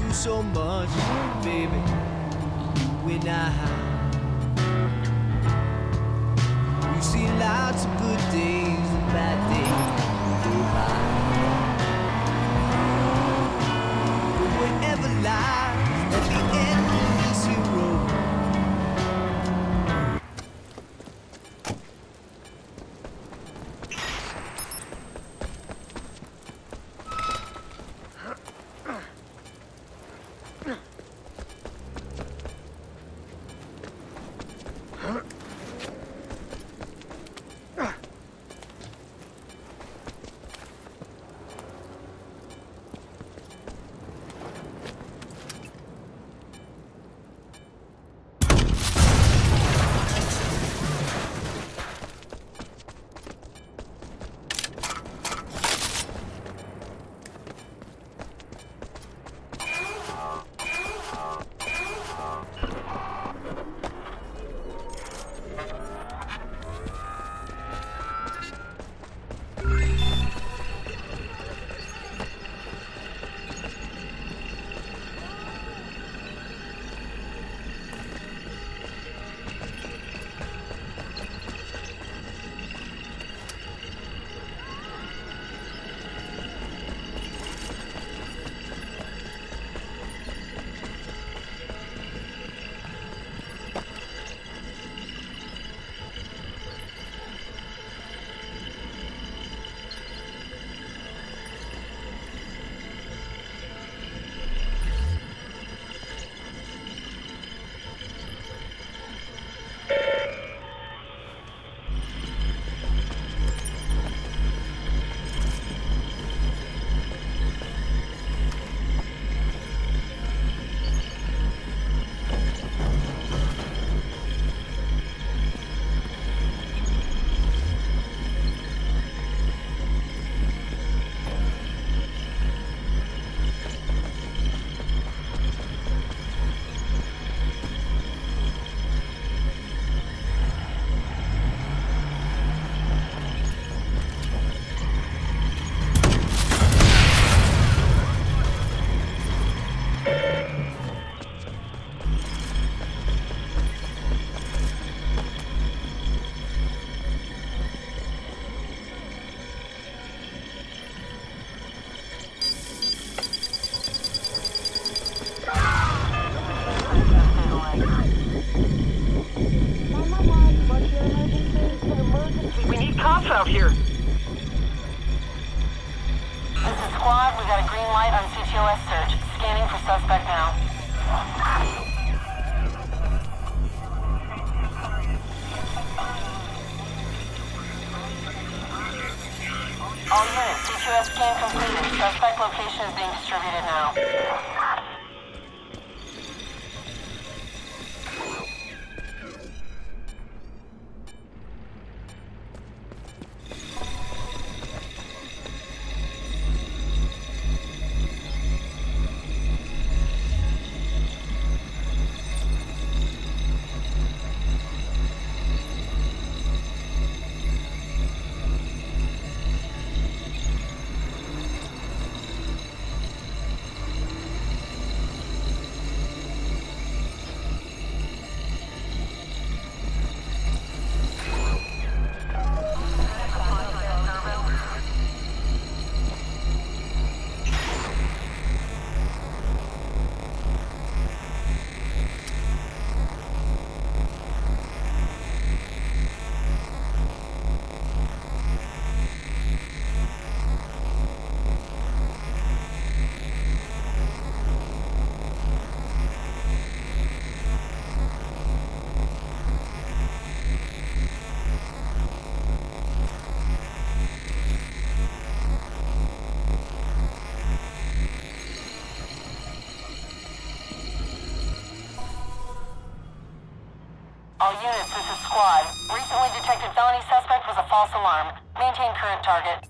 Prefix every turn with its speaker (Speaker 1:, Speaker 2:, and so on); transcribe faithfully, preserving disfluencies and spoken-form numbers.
Speaker 1: through so much, baby. When I We've seen lots of good days and bad days go by. But whatever lies at the end of this here road,
Speaker 2: out here.
Speaker 3: This is squad. We got a green light on C T O S search. Scanning for suspect now. All units, C T O S scan completed. Suspect location is being distributed now. All units, this is squad. Recently detected felony suspect was a false alarm. Maintain current target.